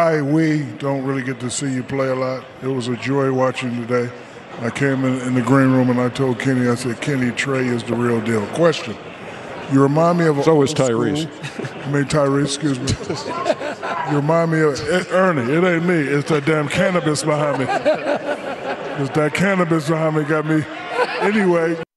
we don't really get to see you play a lot. It was a joy watching you today. I came in the green room and I told Kenny, I said, Kenny, Trey is the real deal. Question. You remind me of so is Tyrese. Tyrese, excuse me. You remind me of Ernie. It ain't me. It's that damn cannabis behind me. It's that cannabis behind me got me. Anyway.